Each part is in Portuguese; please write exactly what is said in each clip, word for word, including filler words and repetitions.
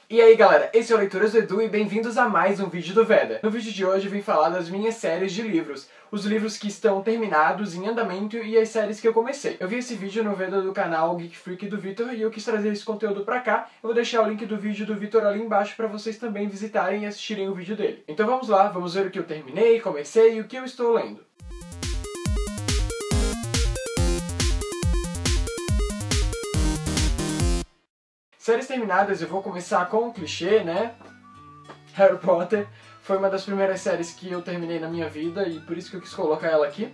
E aí galera, esse é o Leituras do Edu e bem-vindos a mais um vídeo do Veda. No vídeo de hoje eu vim falar das minhas séries de livros, os livros que estão terminados, em andamento e as séries que eu comecei. Eu vi esse vídeo no Veda do canal Geek Freak do Vitor e eu quis trazer esse conteúdo pra cá. Eu vou deixar o link do vídeo do Vitor ali embaixo pra vocês também visitarem e assistirem o vídeo dele. Então vamos lá, vamos ver o que eu terminei, comecei e o que eu estou lendo. Séries terminadas, eu vou começar com um clichê, né? Harry Potter foi uma das primeiras séries que eu terminei na minha vida e por isso que eu quis colocar ela aqui.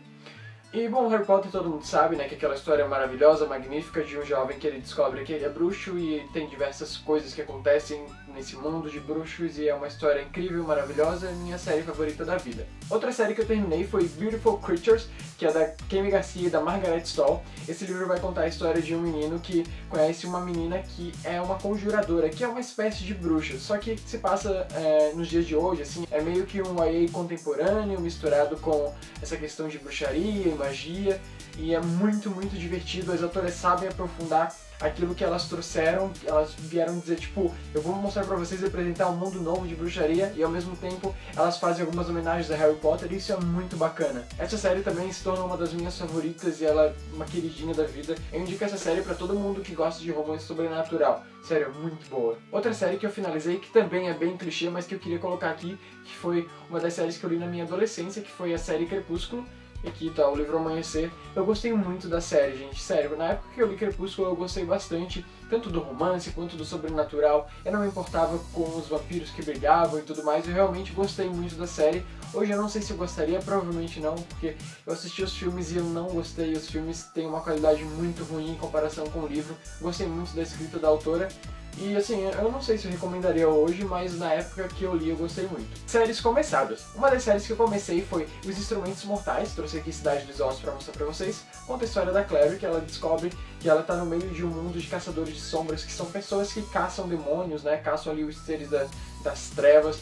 E bom, Harry Potter todo mundo sabe, né, que aquela história maravilhosa, magnífica de um jovem que ele descobre que ele é bruxo e tem diversas coisas que acontecem nesse mundo de bruxos e é uma história incrível, maravilhosa, é minha série favorita da vida. Outra série que eu terminei foi Beautiful Creatures, que é da Kemi Garcia e da Margaret Stoll. Esse livro vai contar a história de um menino que conhece uma menina que é uma conjuradora, que é uma espécie de bruxa, só que se passa é, nos dias de hoje, assim, é meio que um Y A contemporâneo misturado com essa questão de bruxaria, magia, e é muito, muito divertido. As autoras sabem aprofundar aquilo que elas trouxeram, elas vieram dizer, tipo, eu vou mostrar pra vocês e apresentar um mundo novo de bruxaria, e ao mesmo tempo elas fazem algumas homenagens a Harry Potter, e isso é muito bacana. Essa série também se tornou uma das minhas favoritas, e ela é uma queridinha da vida. Eu indico essa série pra todo mundo que gosta de romance sobrenatural. Sério, muito boa. Outra série que eu finalizei, que também é bem clichê, mas que eu queria colocar aqui, que foi uma das séries que eu li na minha adolescência, que foi a série Crepúsculo. E aqui tá o livro Amanhecer. Eu gostei muito da série, gente, sério. Na época que eu li Crepúsculo eu gostei bastante, tanto do romance quanto do sobrenatural. Eu não me importava com os vampiros que brilhavam e tudo mais, eu realmente gostei muito da série. Hoje eu não sei se eu gostaria, provavelmente não, porque eu assisti os filmes e eu não gostei. Os filmes têm uma qualidade muito ruim em comparação com o livro. Gostei muito da escrita da autora. E assim, eu não sei se eu recomendaria hoje, mas na época que eu li eu gostei muito. Séries começadas. Uma das séries que eu comecei foi Os Instrumentos Mortais, trouxe aqui Cidade dos Ossos pra mostrar pra vocês. Conta a história da Clary, que ela descobre que ela tá no meio de um mundo de caçadores de sombras, que são pessoas que caçam demônios, né, caçam ali os seres da, das trevas.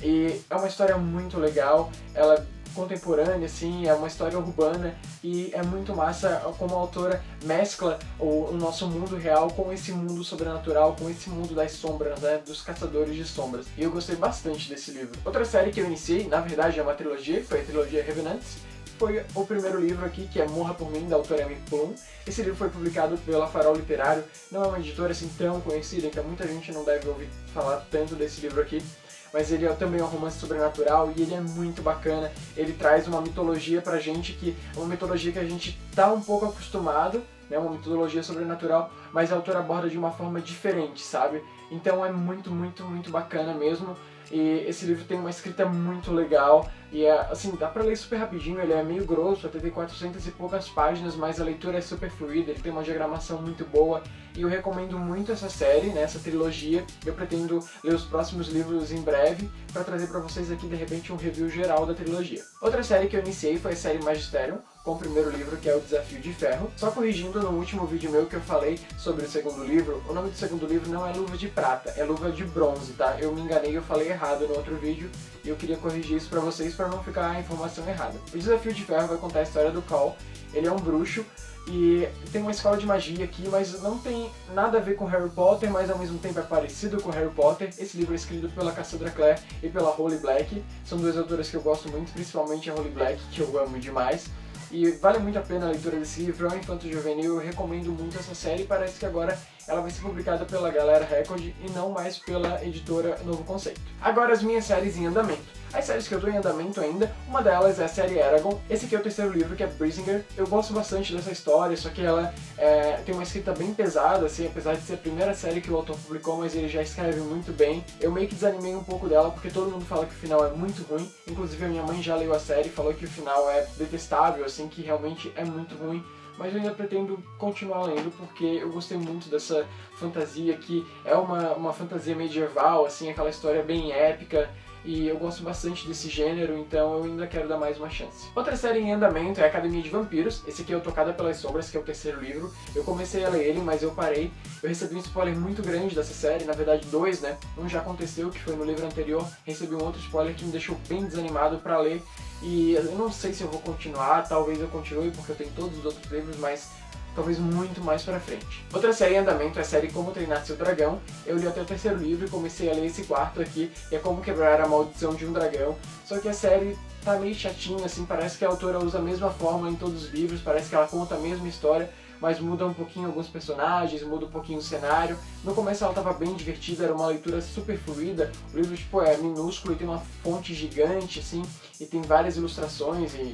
E é uma história muito legal, ela contemporânea, assim, é uma história urbana e é muito massa como a autora mescla o, o nosso mundo real com esse mundo sobrenatural, com esse mundo das sombras, né, dos caçadores de sombras. E eu gostei bastante desse livro. Outra série que eu iniciei, na verdade é uma trilogia, foi a trilogia Revenants. Foi o primeiro livro aqui, que é Morra por Mim, da autora Amy Plum. Esse livro foi publicado pela Farol Literário, não é uma editora assim tão conhecida, então muita gente não deve ouvir falar tanto desse livro aqui. Mas ele é também um romance sobrenatural e ele é muito bacana. Ele traz uma mitologia pra gente que é uma mitologia que a gente tá um pouco acostumado, né, uma mitologia sobrenatural, mas a autora aborda de uma forma diferente, sabe? Então é muito, muito, muito bacana mesmo. E esse livro tem uma escrita muito legal e é, assim, dá pra ler super rapidinho, ele é meio grosso, até tem quatrocentas e poucas páginas, mas a leitura é super fluida, ele tem uma diagramação muito boa e eu recomendo muito essa série, né, essa trilogia. Eu pretendo ler os próximos livros em breve pra trazer pra vocês aqui, de repente, um review geral da trilogia. Outra série que eu iniciei foi a série Magisterium, com o primeiro livro, que é o Desafio de Ferro. Só corrigindo no último vídeo meu que eu falei sobre o segundo livro, o nome do segundo livro não é Luva de Prata, é Luva de Bronze, tá? Eu me enganei, eu falei errado no outro vídeo e eu queria corrigir isso pra vocês pra não ficar a informação errada. O Desafio de Ferro vai contar a história do Call. Ele é um bruxo e tem uma escola de magia aqui, mas não tem nada a ver com Harry Potter, mas ao mesmo tempo é parecido com Harry Potter. Esse livro é escrito pela Cassandra Clare e pela Holly Black. São duas autoras que eu gosto muito, principalmente a Holly Black, que eu amo demais. E vale muito a pena a leitura desse livro, é um infanto juvenil, eu recomendo muito essa série. Parece que agora ela vai ser publicada pela Galera Record e não mais pela editora Novo Conceito. Agora as minhas séries em andamento. As séries que eu tô em andamento ainda, uma delas é a série Eragon. Esse aqui é o terceiro livro, que é Brisinger. Eu gosto bastante dessa história, só que ela é, tem uma escrita bem pesada, assim, apesar de ser a primeira série que o autor publicou, mas ele já escreve muito bem. Eu meio que desanimei um pouco dela, porque todo mundo fala que o final é muito ruim. Inclusive a minha mãe já leu a série e falou que o final é detestável, assim, que realmente é muito ruim. Mas eu ainda pretendo continuar lendo porque eu gostei muito dessa fantasia que é uma, uma fantasia medieval, assim, aquela história bem épica. E eu gosto bastante desse gênero, então eu ainda quero dar mais uma chance. Outra série em andamento é Academia de Vampiros. Esse aqui é o Tocada pelas Sombras, que é o terceiro livro. Eu comecei a ler ele, mas eu parei. Eu recebi um spoiler muito grande dessa série, na verdade dois, né? Um já aconteceu, que foi no livro anterior. Recebi um outro spoiler que me deixou bem desanimado pra ler. E eu não sei se eu vou continuar, talvez eu continue, porque eu tenho todos os outros livros, mas talvez muito mais pra frente. Outra série em andamento é a série Como Treinar Seu Dragão. Eu li até o terceiro livro e comecei a ler esse quarto aqui, que é Como Quebrar a Maldição de um Dragão. Só que a série tá meio chatinha, assim, parece que a autora usa a mesma fórmula em todos os livros, parece que ela conta a mesma história, mas muda um pouquinho alguns personagens, muda um pouquinho o cenário. No começo ela tava bem divertida, era uma leitura super fluida, o livro tipo, é minúsculo e tem uma fonte gigante, assim, e tem várias ilustrações e...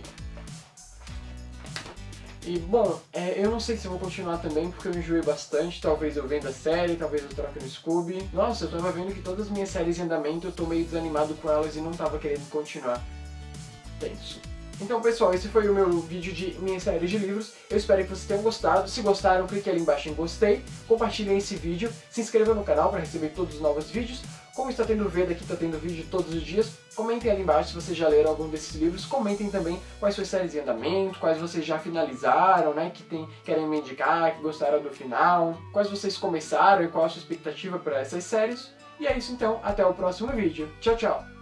E, bom, é, eu não sei se eu vou continuar também, porque eu enjoei bastante, talvez eu venda a série, talvez eu troque no Scooby. Nossa, eu tava vendo que todas as minhas séries em andamento eu tô meio desanimado com elas e não tava querendo continuar. Tenso. Então, pessoal, esse foi o meu vídeo de minha série de livros. Eu espero que vocês tenham gostado. Se gostaram, clique ali embaixo em gostei, compartilhem esse vídeo, se inscrevam no canal para receber todos os novos vídeos. Como está tendo V daqui, está tendo vídeo todos os dias. Comentem ali embaixo se vocês já leram algum desses livros. Comentem também quais suas séries em andamento, quais vocês já finalizaram, né, que tem, querem me indicar, que gostaram do final, quais vocês começaram e qual a sua expectativa para essas séries. E é isso então, até o próximo vídeo. Tchau, tchau!